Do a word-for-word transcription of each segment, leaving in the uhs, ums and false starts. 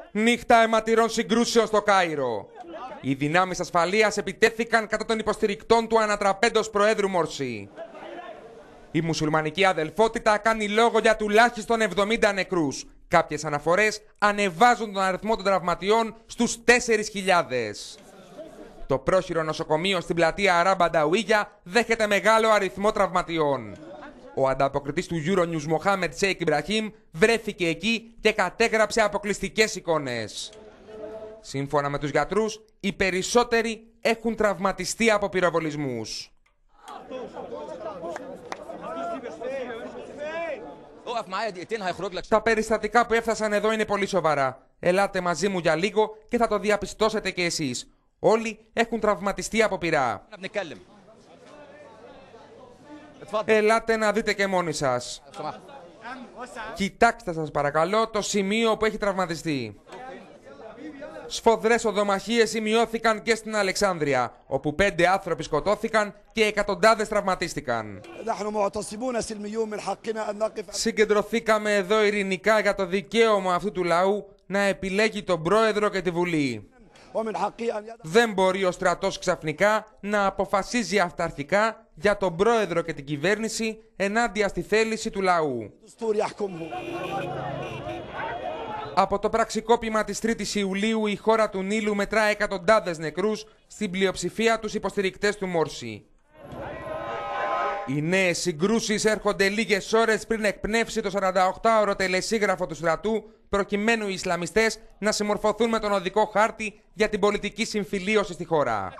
Νύχτα αιματηρών συγκρούσεων στο Κάιρο. Οι δυνάμεις ασφαλείας επιτέθηκαν κατά των υποστηρικτών του ανατραπέντος Προέδρου Μορσί. Η μουσουλμανική αδελφότητα κάνει λόγο για τουλάχιστον εβδομήντα νεκρούς. Κάποιες αναφορές ανεβάζουν τον αριθμό των τραυματιών στους τέσσερις χιλιάδες. Το πρόχειρο νοσοκομείο στην πλατεία Αράμπ Ανταουίγια δέχεται μεγάλο αριθμό τραυματιών. Ο ανταποκριτής του Euronews Μοχάμεντ Σέικ Ιμπραχήμ βρέθηκε εκεί και κατέγραψε αποκλειστικές εικόνες. Σύμφωνα με τους γιατρούς, οι περισσότεροι έχουν τραυματιστεί από πυροβολισμούς. Τα περιστατικά που έφτασαν εδώ είναι πολύ σοβαρά. Ελάτε μαζί μου για λίγο και θα το διαπιστώσετε και εσείς. Όλοι έχουν τραυματιστεί από πυρά. Ελάτε να δείτε και μόνοι σας. Κοιτάξτε σας παρακαλώ το σημείο που έχει τραυματιστεί. Σφοδρές οδομαχίες σημειώθηκαν και στην Αλεξάνδρεια, όπου πέντε άνθρωποι σκοτώθηκαν και εκατοντάδες τραυματίστηκαν. Συγκεντρωθήκαμε εδώ ειρηνικά για το δικαίωμα αυτού του λαού να επιλέγει τον πρόεδρο και τη Βουλή. Δεν μπορεί ο στρατός ξαφνικά να αποφασίζει αυταρχικά για τον πρόεδρο και την κυβέρνηση ενάντια στη θέληση του λαού. Από το πραξικόπημα της τρίτης Ιουλίου η χώρα του Νείλου μετρά εκατοντάδες νεκρούς, στην πλειοψηφία τους υποστηρικτές του Μόρσι. Οι νέες συγκρούσεις έρχονται λίγες ώρες πριν εκπνεύσει το σαρανταοκτάωρο τελεσίγραφο του στρατού, προκειμένου οι Ισλαμιστές να συμμορφωθούν με τον οδικό χάρτη για την πολιτική συμφιλίωση στη χώρα.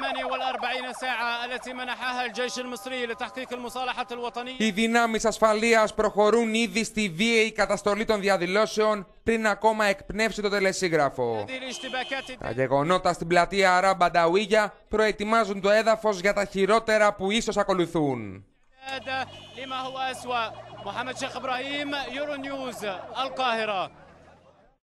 Οι δυνάμεις ασφαλείας προχωρούν ήδη στη βίαιη καταστολή των διαδηλώσεων πριν ακόμα εκπνεύσει το τελεσίγραφο. Τα γεγονότα στην πλατεία Αράμπ Ανταουίγια προετοιμάζουν το έδαφος για τα χειρότερα που ίσως ακολουθούν. Μοχάμεντ Σέικ Ιμπραχήμ, Euronews, Al Qahira.